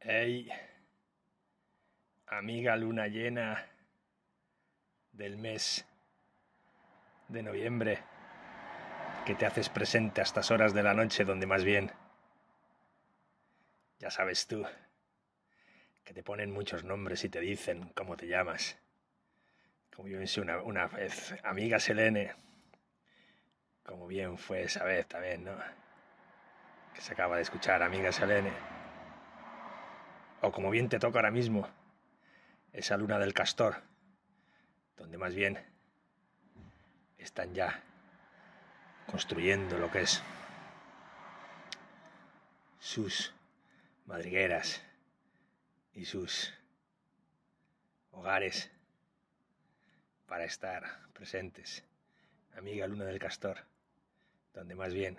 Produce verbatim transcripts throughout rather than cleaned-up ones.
Hey, amiga luna llena del mes de noviembre, que te haces presente a estas horas de la noche donde más bien, ya sabes tú, que te ponen muchos nombres y te dicen cómo te llamas. Como yo hice una, una vez, amiga Selene, como bien fue esa vez también, ¿no? Que se acaba de escuchar, amiga Selene. O como bien te toca ahora mismo, esa luna del castor, donde más bien están ya construyendo lo que es sus madrigueras y sus hogares para estar presentes. Amiga luna del castor, donde más bien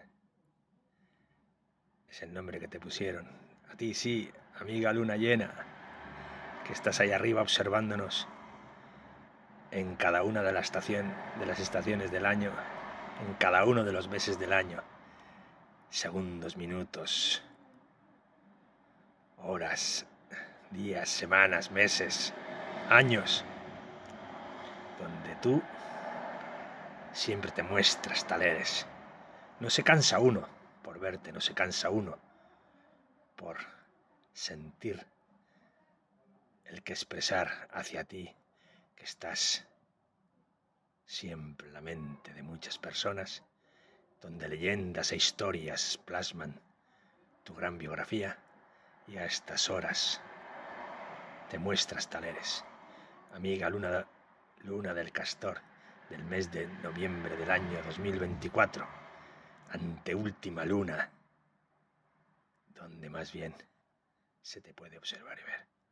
es el nombre que te pusieron. A ti sí, amiga luna llena, que estás ahí arriba observándonos en cada una de, la estación, de las estaciones del año, en cada uno de los meses del año. Segundos, minutos, horas, días, semanas, meses, años, donde tú siempre te muestras tal eres. No se cansa uno por verte, no se cansa uno por sentir el que expresar hacia ti que estás siempre en la mente de muchas personas, donde leyendas e historias plasman tu gran biografía, y a estas horas te muestras tal eres. Amiga luna, luna del castor, del mes de noviembre del año dos mil veinticuatro, anteúltima luna, donde más bien se te puede observar y ver.